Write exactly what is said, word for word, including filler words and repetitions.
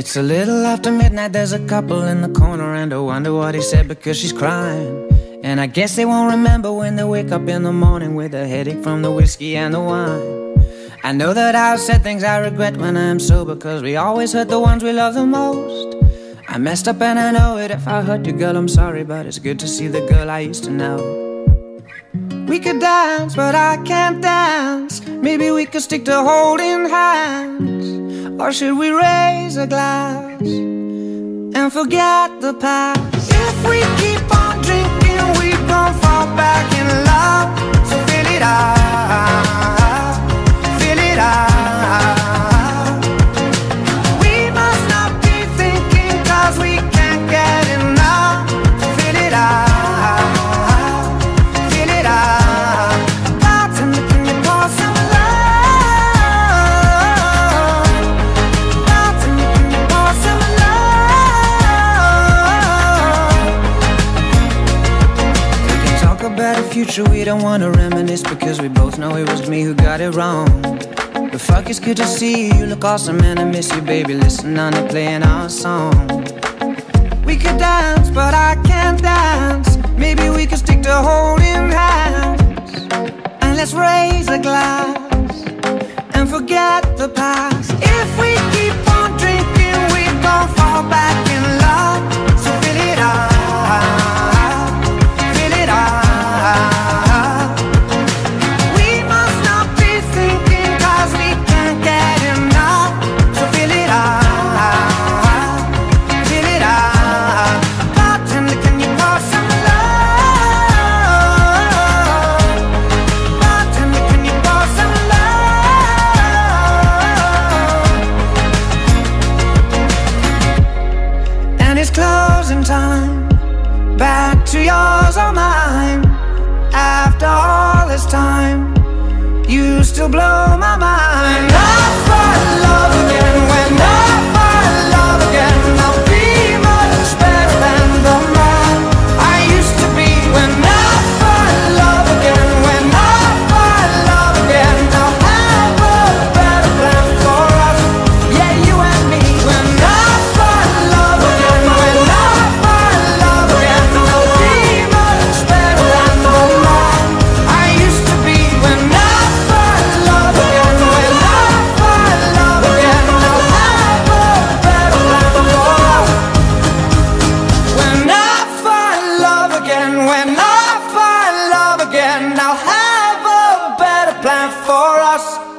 It's a little after midnight, there's a couple in the corner, and I wonder what he said because she's crying. And I guess they won't remember when they wake up in the morning with a headache from the whiskey and the wine. I know that I've said things I regret when I'm sober, cause we always hurt the ones we love the most. I messed up and I know it. If I hurt you, girl, I'm sorry, but it's good to see the girl I used to know. We could dance, but I can't dance. Maybe we could stick to holding hands. Or should we raise a glass and forget the past? If we keep on drinking, we gon' fall back in love. So fill it up, fill it up. We must not be thinking, cause we can't get enough. So fill it up, fill it up. Bartender, can you pour some love? Bartender, can you pour some love? We can talk about a future, we don't wanna reminisce, because we both know it was me who got it wrong. But fuck, it's good to see you, you look awesome and I miss you, baby. Listen, on to playing our song. We could dance, but I can't dance. Maybe we could stick to holding hands. And let's raise a glass and forget the past. If we keep on drinking, we gon' fall back in love. So fill it up, fill it up. We must not be thinking, cause we can't get enough. So fill it up, fill it up. Bartender, can you pour some love? Bartender, can you pour some love? And it's closing time. Back to yours or mine. After all this time, you still blow my mind. I fall in love again. When I fall in love again, I'll be much better than the man I used to be. When I fall in love again, when I fall in love again, I'll have a better plan for us, yeah, you and me. When I fall in love again, when I fall in love again, I'll be much better than the man I used to be. When I fall in love again, when I fall in love again, I'll have a better plan for us. When I fall in love again, when I fall in love again, I'll have a better plan for us.